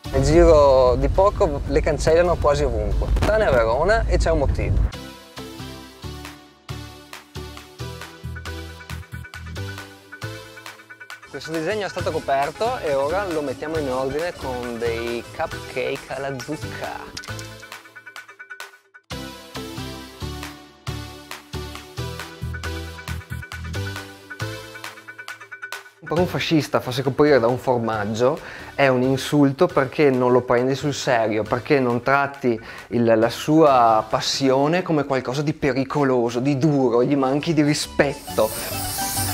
Nel giro di poco le cancellano quasi ovunque, tranne a Verona, e c'è un motivo. Questo disegno è stato coperto e ora lo mettiamo in ordine con dei cupcake alla zucca. Per un fascista farsi coprire da un formaggio è un insulto, perché non lo prendi sul serio, perché non tratti la sua passione come qualcosa di pericoloso, di duro, gli manchi di rispetto.